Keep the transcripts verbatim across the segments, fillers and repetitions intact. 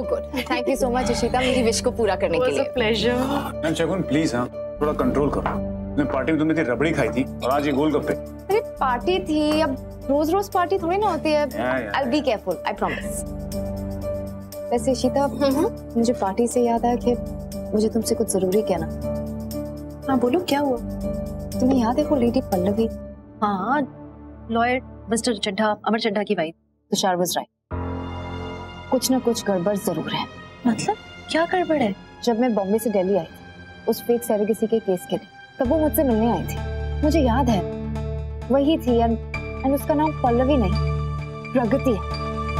Good. Thank you so much Ishita मेरी wish को पूरा करने के लिए। प्लेजर। मैम शगुन प्लीज हाँ थोड़ा कंट्रोल करो। मैं पार्टी में तुमने इतनी रबड़ी खाई थी और आज ये गोलगप्पे। अरे पार्टी थी, अब रोज रोज पार्टी थोड़ी ना होती है। I will be careful, I promise. वैसे इशिता मुझे पार्टी से याद आया कि मुझे तुमसे कुछ जरूरी कहना। हाँ बोलो क्या हुआ? तुम्हें याद है वो लेडी पल्लवी? हाँ लॉयर मिस्टर चड्ढा, अमर चड्ढा की वाइफ। तुषार वाज राइट, कुछ ना कुछ गड़बड़ जरूर है। मतलब क्या गड़बड़ है? जब मैं बॉम्बे से दिल्ली आई थी उस फेक सेरेगेसी के केस के लिए, तब वो मुझसे मिलने आई थी। मुझे याद है वही थी एंड एंड उसका नाम पल्लवी नहीं प्रगति है।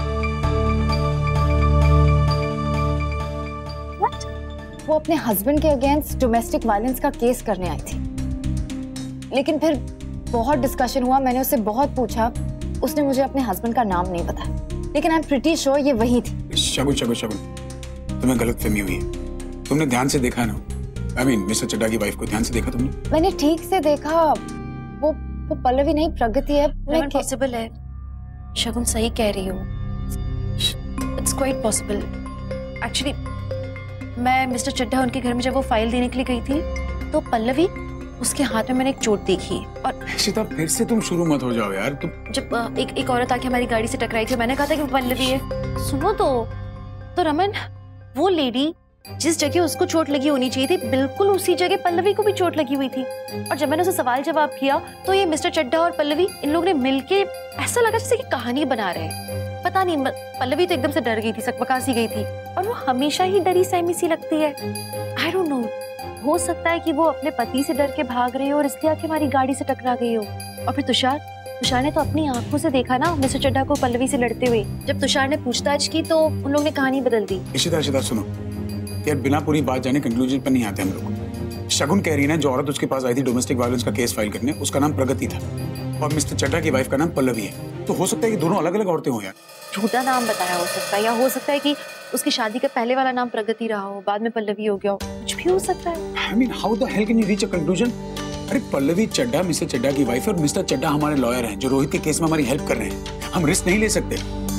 What? वो अपने हस्बैंड के अगेंस्ट डोमेस्टिक वायलेंस का केस करने आई थी, लेकिन फिर बहुत डिस्कशन हुआ, मैंने उससे बहुत पूछा, उसने मुझे अपने हस्बैंड का नाम नहीं बताया, लेकिन आई एम प्रीटी श्योर ये वही थी। शगुन शगुन शगुन तुम्हें गलतफहमी हुई है। तुमने ध्यान से देखा ना? आई मीन मिस्टर चड्ढा की वाइफ को ध्यान से देखा तुमने? मैंने ठीक से देखा, वो वो पल्लवी नहीं प्रगति है। पॉसिबल है, शगुन सही कह रही हो। It's quite possible. एक्चुअली मैं मिस्टर चड्ढा उनके घर में जब वो फाइल देने के लिए गई थी तो पल्लवी उसके हाथ में मैंने एक चोट देखी और इशिता फिर से तुम शुरू मत हो जाओ यार। तुम जब एक एक औरत आके हमारी गाड़ी से टकराई थी, मैंने कहा था कि वो पल्लवी है। सुनो तो तो रमन, वो लेडी जिस जगह उसको चोट लगी होनी चाहिए थी बिल्कुल उसी जगह पल्लवी को भी चोट लगी हुई थी। और जब मैंने उसे सवाल जवाब किया तो ये मिस्टर चड्ढा और पल्लवी इन लोगों ने मिलके ऐसा लगा जैसे कि कहानी बना रहे हैं। पता नहीं, पल्लवी तो एकदम से डर गई थी, सकपका सी गई थी, और वो हमेशा ही डरी सहमी सी लगती है। आई डोंट नो, हो सकता है कि वो अपने पति से डर के भाग रही हो और इसलिए आके हमारी गाड़ी से टकरा गई हो। और फिर तुषार तुषार ने तो अपनी आंखों से देखा ना मिस्टर चड्ढा को पल्लवी से लड़ते हुए। जब तुषार ने पूछताछ की तो उन लोगों ने कहानी बदल दी। इशिता इशिता सुनो यार, बिना पूरी बात जाने कंक्लूजन पर नहीं आते हम लोग। शगुन कह रही है ना, जो औरत उसके पास आई थी डोमेस्टिक वायलेंस का केस फाइल करने, उसका नाम प्रगति था और मिस्टर चड्ढा की वाइफ का नाम पल्लवी है। तो हो सकता है कि दोनों अलग अलग औरतें हो यार। झूठा नाम बताया हो सकता है, या हो सकता है कि उसकी शादी का पहले वाला नाम प्रगति रहा हो, बाद में पल्लवी हो गया हो, कुछ भी हो सकता है। I mean, how the hell can you reach a conclusion? अरे पल्लवी चड्ढा मिस्टर चड्ढा की वाइफ और मिस्टर चड्ढा हमारे लॉयर हैं जो रोहित के केस में हमारी हेल्प कर रहे हैं। हम रिस्क नहीं ले सकते।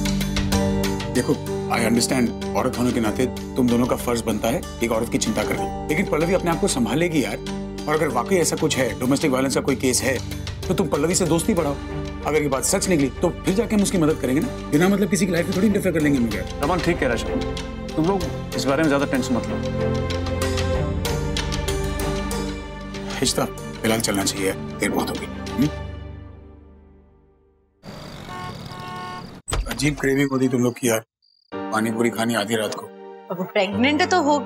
देखो आई अंडरस्टैंड, औरत होने के नाते तुम दोनों का फर्ज बनता है एक औरत की चिंता करना, लेकिन पल्लवी अपने आप को संभालेगी यार। और अगर वाकई ऐसा कुछ है, डोमेस्टिक वायलेंस का कोई केस है, तो तुम पल्लवी से दोस्ती बढ़ाओ। अगर ये बात सच निकली तो फिर जाके हम उसकी मदद करेंगे ना, बिना मतलब किसी की लाइफ में थोड़ी इंटरफेयर कर लेंगे हम यार। रमन ठीक कह रहा है, तुम लोग इस बारे में ज्यादा टेंशन मत लो। हिस्सा फिलहाल चलना चाहिए, देर बहुत होगी। अजीब क्रेविंग होती तुम लोग की यार, पानी पूरी खानी आधी रात को। अब प्रेग्नेंट है तो हो।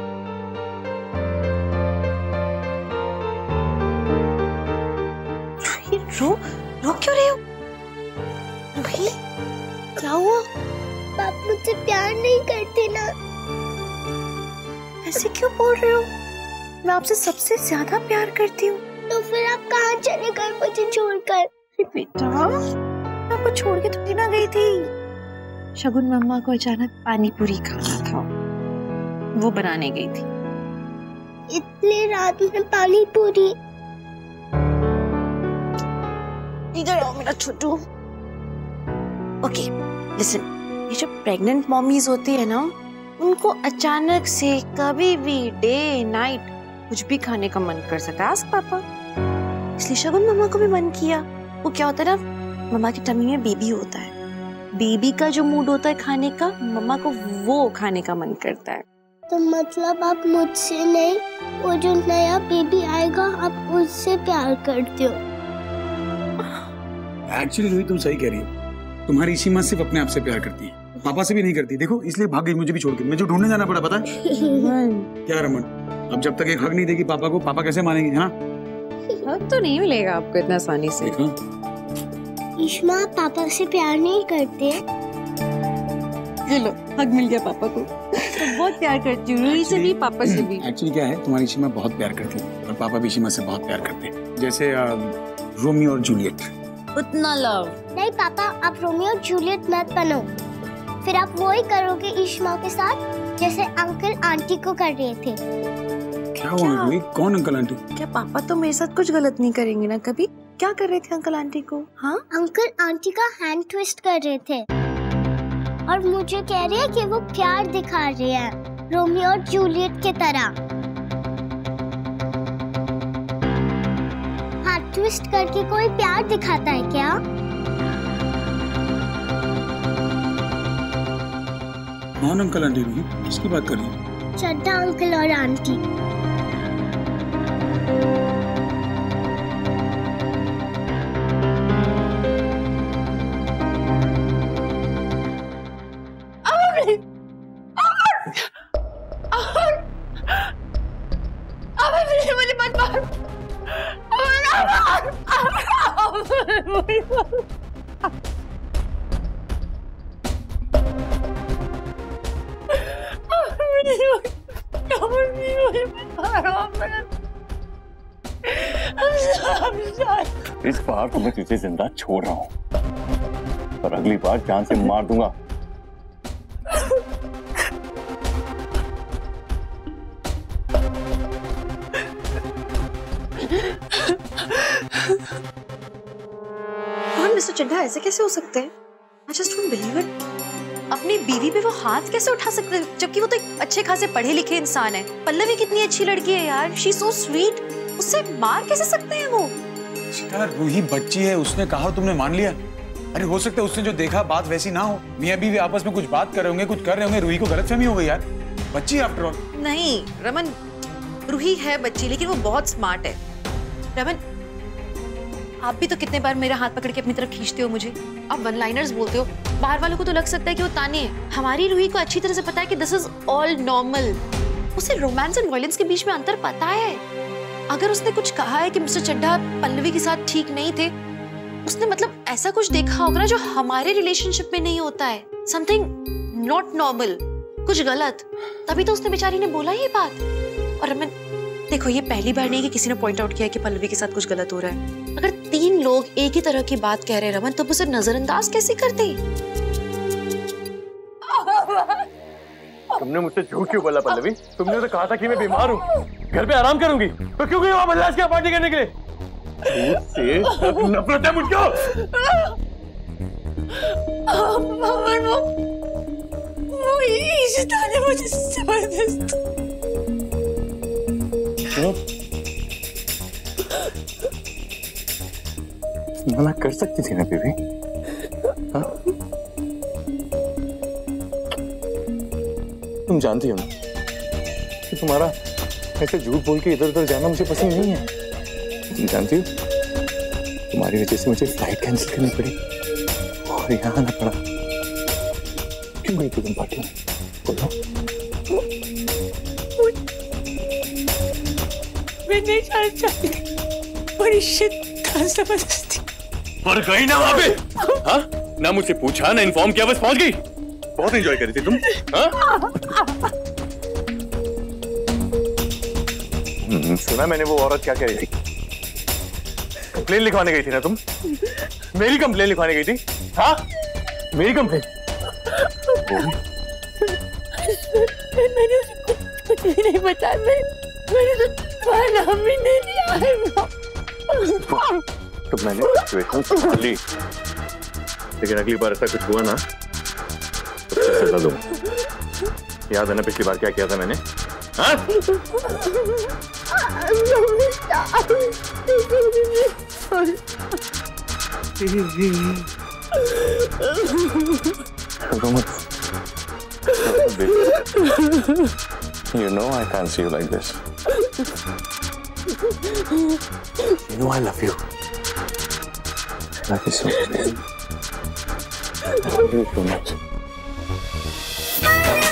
रो रो क्यों रहे हो? भाई क्या हुआ? आप मुझसे प्यार नहीं करते ना। ऐसे क्यों बोल रहे हो? मैं आपसे सबसे ज्यादा प्यार करती हूँ। तो फिर आप कहाँ चले गए मुझे छोड़कर? बेटा आपको छोड़ के तो ना गई थी। शगुन मम्मा को अचानक पानी पूरी खाना था, वो बनाने गई थी। इतनी रात में पानी पूरी? इधर आओ मेरा छोटू। ओके लिसन, ये जो प्रेग्नेंट मॉमीज होती है ना, उनको अचानक से कभी भी डे नाइट कुछ भी खाने का मन कर सकता है। आस्क पापा। इसलिए शगुन मम्मा को भी मन किया। वो क्या होता है ना, मम्मा की टमी में बेबी होता है, बेबी का जो मूड होता है खाने का, मम्मा को वो खाने का मन करता है। तो मतलब आप मुझसे नहीं, वो जो नया बेबी आएगा आप उससे प्यार करते हो? एक्चुअली रोहित तुम सही कह रही हो, तुम्हारी सीमा सिर्फ अपने आप से प्यार करती है, पापा से भी नहीं करती। देखो इसलिए भाग गई मुझे भी छोड़ के, मुझे ढूंढने जाना पड़ा, पता है? क्या रमन, अब जब तक एक हक नहीं देगी पापा को, पापा कैसे मानेंगे? हाँ हक तो नहीं मिलेगा आपको इतना आसानी से। इश्मा पापा से प्यार नहीं करते? ये लो हक मिल गया पापा को। तो बहुत प्यार करती हूँ रोहित से भी, पापा से भी। एक्चुअली क्या है, तुम्हारी सीमा बहुत प्यार करती है और पापा भी सीमा से बहुत प्यार करते हैं, जैसे रोमियो और जूलियट। उतना लव नहीं पापा, आप रोमियो और जूलियट मत बनो, फिर आप वो ही करोगे इश्मा के साथ जैसे अंकल आंटी को कर रहे थे। क्या हुआ रोहित, कौन अंकल आंटी? क्या पापा तो मेरे साथ कुछ गलत नहीं करेंगे ना कभी? क्या कर रहे थे अंकल आंटी को? हाँ अंकल आंटी का हैंड ट्विस्ट कर रहे थे। और मुझे कह रही है कि वो प्यार दिखा रहे हैं रोमियो और जूलियट की तरह। हाथ ट्विस्ट करके कोई प्यार दिखाता है क्या? कौन अंकल आंटी? किसकी बात कर रही है? चड्ढा अंकल और आंटी। इस बार तो मैं तुझे जिंदा छोड़ रहा हूँ, और अगली बार जान से मार दूंगा। मिस्टर चड्ढा ऐसे कैसे हो सकते हैं? I just don't believe it. अपनी बीवी पे वो हाथ कैसे उठा सकते हैं, जबकि वो तो एक अच्छे खासे पढ़े लिखे इंसान है। पल्लवी कितनी अच्छी लड़की है यार, शी सो स्वीट। उससे मार कैसे सकते हैं वो? यार रूही बच्ची है, उसने कहा तुमने मान लिया। अरे हो सकता है उसने जो देखा बात वैसी ना हो, मियां बीवी आपस में कुछ बात कर रहे होंगे, कुछ कर रहे होंगे, रूही को गलतफहमी हो गई यार। बच्ची आफ्टर ऑल। नहीं रमन, रूही है बच्ची लेकिन वो बहुत स्मार्ट है। रमन आप भी तो कितने बार मेरा हाथ पकड़ के अपनी तरफ खींचते हो मुझे, आप वन लाइनर्स बोलते हो। बाहर वालों को तो लग सकता है कि वो ताने हैं। हमारी रूही को अच्छी तरह से पता है कि दिस इज ऑल नॉर्मल। उसे रोमांस एंड वायलेंस के बीच में अंतर पता है। अगर उसने कुछ कहा है कि मिस्टर चड्ढा पल्लवी के साथ ठीक नहीं थे, उसने मतलब ऐसा कुछ देखा होगा ना जो हमारे रिलेशनशिप में नहीं होता है। समथिंग नॉट नॉर्मल, कुछ गलत, तभी तो उसने बेचारी ने बोला ये बात। और रमन देखो, ये पहली बार नहीं कि किसी ने पॉइंट आउट किया कि पल्लवी के साथ कुछ गलत हो रहा है। अगर तीन लोग एक ही तरह की बात कह रहे हैं रमन, तो उसे नजरअंदाज कैसे करते? तुमने मुझसे झूठ क्यों बोला पल्लवी? तुमने तो कहा था कि मैं बीमार हूँ, घर पे आराम करूंगी, तो क्यों गई वहां बदलाश की पार्टी करने के लिए? झूठ से नफरत है मुझको। वो वो इशिता ने मुझे जबरदस्त मना कर सकती थी ना बेबी। हाँ? तुम जानती हो ना कि तुम्हारा ऐसे झूठ बोल के इधर उधर जाना मुझे पसंद नहीं है। तुम जानती हो तुम्हारी वजह से मुझे फ्लाइट कैंसिल करनी पड़ी और यहाँ आना पड़ा। क्यों गई तुम पार्टी में? बोलो। मैं नहीं जाना चाहती, बड़ी शिद्दत जबरदस्ती। पर गई ना वहां पे? हाँ? ना मुझसे पूछा ना इन्फॉर्म किया, बस पहुंच गई। बहुत एंजॉय करी थी तुम। हाँ? सुना मैंने वो औरत क्या कह रही थी? कंप्लेन लिखवाने गई थी ना तुम? मेरी कंप्लेन लिखवाने गई थी? हाँ? मेरी कंप्लेन? मैंने उसे कुछ कुछ भी नहीं बताया। मैंने तो तुम्हारा नाम भी नहीं लिया है। तो मैंने सिचुएशन संभाल ली, लेकिन अगली बार ऐसा कुछ हुआ ना तो सजा दूंगा। याद है ना पिछली बार क्या किया था मैंने? हाँ? You know I can't see you like this. You know I love you. Love you so much. I love you so much.